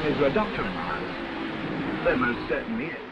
Is there a doctor, Miles? There most certainly is.